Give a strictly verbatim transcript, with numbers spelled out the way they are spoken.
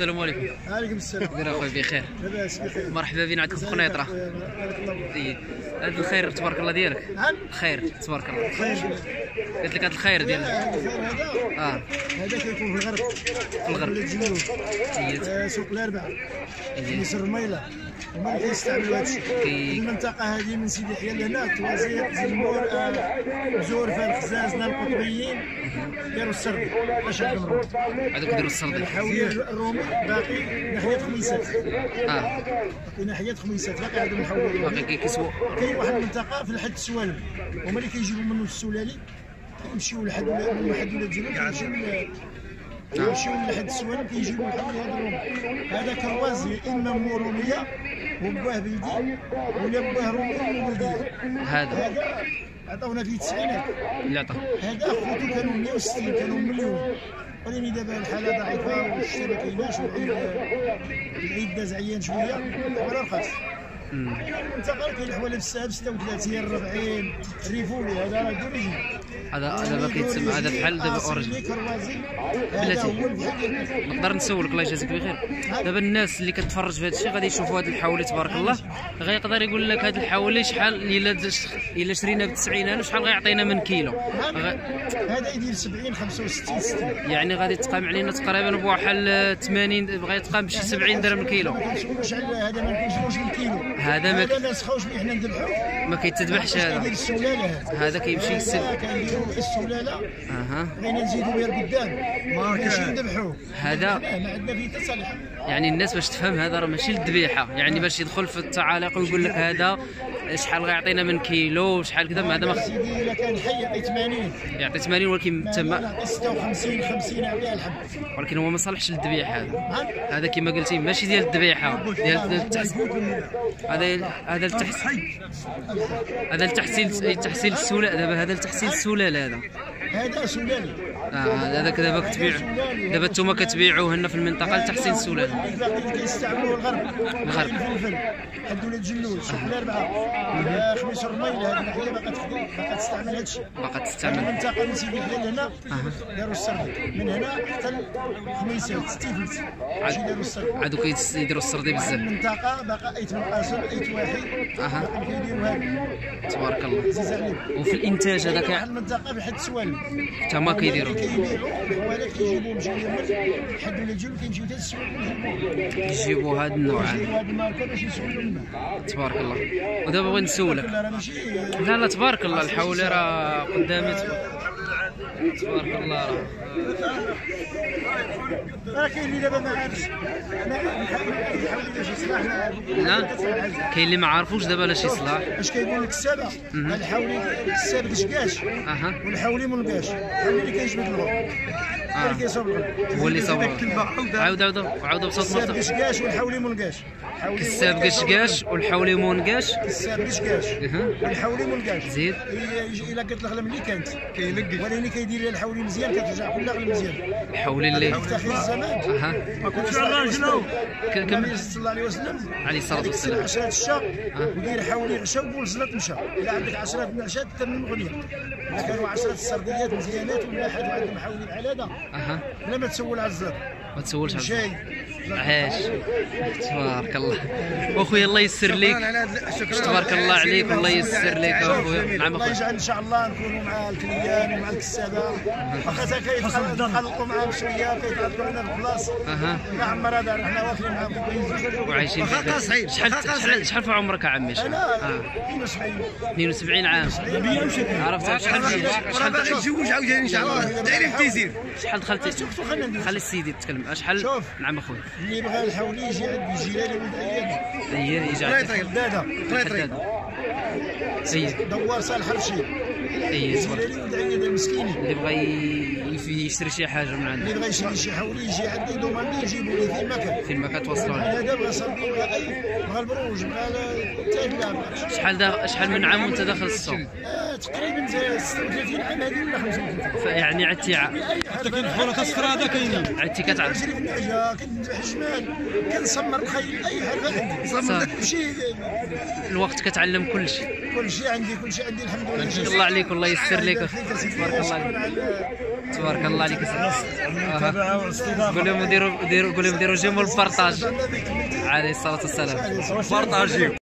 السلام عليكم. وعليكم السلام. كيداير اخويا؟ بخير لاباس بخير. مرحبا بنا عندكم في قنيطره. بارك الله. زيد هذا الخير تبارك الله ديالك. نعم الخير تبارك الله. خير. قلت لك هذا الخير ديالك. الخير هذا اه هذا كيكون في الغرب. في الغرب. الجنوب. زيد آه، سوق الاربعاء. زيد مصر الميله. هما اللي كيستعملوا هذا الشيء. كي- المنطقه هذه من سيدي يحيى لهنا توازيق زنبور زورفه الخزازنه القطبيين داروا السرد باش يقمروا. هذوك يديروا السردي. الحاويه الرومي باقي ناحيه خميسات. اه باقي ناحيه خميسات باقي عندهم محولين. باقي كي- كيسوق. كاين واحد المنطقه في الحد السوالم هما اللي كيجيبوا منه السلالي كيمشيو لحد من واحد ولا جنوب كيمشيو كيمشيو لحد السوالم كيجيبوا بحال هذا الروم. هذا كروازي اما مو روميه وباه بيدي ولا باه رومي وولديه. هذا هذا عطاونا فيه التسعينات. اللي عطاه. هذا خوتو كانوا مية وستين كانوا مليون ولكن دابا الحاله ضعيفه والشتا ما كايناش والعيد العيد داز عيان شويه ولا رخص. انت قال كاين الحواله بالساعه ب ستة وثلاثين أربعين الريفولي هذا راه دوريجين. هذا دابا كيتسمى هذا بحال دابا اوريجين. بلاتي نقدر نسولك الله يجازيك بخير. دابا الناس اللي كتفرج في هذا الشيء غادي يشوفوا هذا الحولي تبارك الله غيقدر يقول لك هذا الحولي شحال الا الا شرينا ب تسعين ألف شحال غيعطينا من كيلو. غ- هذا يدير سبعين خمسة وستين ستين. يعني غادي تقام علينا تقريبا بواحد ثمانين بغا يتقام بشي سبعين درهم الكيلو. ما كنسولوش على هذا ما كنسولوش بالكيلو. هذا ما هذا ك- ما نسخوش به حنا نذبحوه. ما كيتذبحش كيدير هذا. السلاله هذا. هذا كيمشي يسد. هذا كنديروا السلاله اها بغينا نزيدوا بها القدام ماشي نذبحوه. هذا ما عندنا فيه تصالح. يعني الناس باش تفهم هذا راه ماشي للذبيحه، يعني باش يدخل في التعاليق ويقول لك هذا شحال غيعطينا من كيلو شحال كذا ما هذا ما خ- سيدي الا كان حي يعطي ثمانين يعطي ثمانين ولكن تما يعطي ستة وخمسين خمسين عليها الحب. ولكن هو ما صالحش للذبيحه هذا. ها؟ هذا كما قلتي ماشي ديال الذبيحه ديال ديال التحس... هذا هذا التحسين هذا التحسين تحسين السلاله دابا هذا التحسين السلاله هذا. هذا سلالي. اه هذاك دابا كتبيع دابا نتوما كتبيعوه هنا في المنطقه لتحسين السلاله. الباقي اللي كيستعملوه الغرب. الغرب. الفلفل حد ولاد جلول سوق الاربعاء آه، خميس الرميل هذه الناحيه باقا تخدم باقا تستعمل هذا الشيء. باقا هذه تستعمل. المنطقه من سيدي حلال هنا داروا السرد من هنا حتى الخميسات ستيفلت ماشي داروا السرد. عادو كيديروا السردي بزاف. المنطقه باقا ايت من قاسم ايت واحد اها باقي كيديروا هذا تبارك الله. عزيز عليك. وفي الانتاج هذاك واحد المنطقه بحد سوالم تما كيديروا كيبيعوا الحوالات كيجيبوهم مشاو من حد ولا جول كيمشيو حتى السوالم يجيبوهم يجيبوا هذا النوع هذا. يجيبوا هذه الماركه باش يسولوا لنا. تبارك الله. ودابا بغيت نسولك. لا راه ماشي لا لا تبارك الله الحولي راه قدامي تبارك الله راه. راه كاين اللي دابا ما عارفش ما يحاول باش يصلح لا كاين اللي ما عارفوش دابا لاش يصلح. اش كيقول لك السابع الحاولي السابع دشكاش اها والحاولي ملقاش الحاولي اللي كيجبد الغرب هو اللي كيصوب الغرب هو اللي صور. عاود عاود عاود بصوت السابع مرتفع. دشكاش والحولي ملقاش كساب قشقاش والحولي مونقاش. السابع دشكاش اها والحولي ملقاش زيد. الا قلت الاغلى ملي كانت كيلقش ولكن كيدير الحولي مزيان كترجع كل اغلى مزيان الحولي اللي تحت الزمان. اها ما كنتش راجلو كم كم صلى الله عليه وسلم عليه الصلاه والسلام. عشرة الشهر ودير حولي عشاء وقول صلاه مشى الا عندك عشرة من العشاء تتم من غنيه. كانوا عشرة السرديات مزيانات ولا حد عندهم حولي بحال هذا اها بلا ما تسول على الزر ما تسولش على شاي عاش تبارك الله. واخويا الله يسر ليك. تبارك الله عليك والله يسر لك اخويا. نعم الله اخويا. يجعل ان شاء الله نكونوا مع الكليان ومع الكسابه واخا كيتخلقوا معاهم شويه كيتعطلوا لنا البلاص. اها ما عمر هذا رحنا واكلين معاهم كويس وعايشين بخير. شحال شحال شحال في عمرك عمي؟ شحال؟ انا اثنين وسبعين اثنين وسبعين عام. عرفت شحال شحال باغي يتزوج عاوتاني ان شاء الله داير التيسير. شحال دخلتي؟ خلي السيد يتكلم. شحال؟ شوف. نعم اخويا. اللي بغى الحولي يجي عند الجيران ولد اياد هي يجي عندك حداده حداد. اي دوار صالح الرشيد اي تبارك. جيراني ولد اياد المسكيني اللي بغى ي- يشتري شي حاجه من اللي عندك بغى يشري شي حولي يجي عندي دوماندي يجيبوا لي في المكان. فين ما كتوصلوا له. هذا بغى صندوق بغى اي بغى البروج بغى التاج شحال دا شحال من عام وانت داخل السوق؟ آه تقريبا ستة وثلاثين عام هذه ولا خمسة وثلاثين. فيعني عدتي ع- حتى كاين الحوله كالصراده كاينين عدتي كتعرف. كنجري في النعجه كنذبح الجمال كنسمر الخيل اي حاجه عندي صافي. كلشي الوقت كتعلم كل شيء. كلشي عندي كلشي عندي الحمد لله. الله عليك عليك والله يسر لك. تبارك الله عليك، تبارك الله عليك. قول لهم ديروا ديروا قول لهم ديروا جيم والبارطاج عليه الصلاه والسلام. بارطاجيو.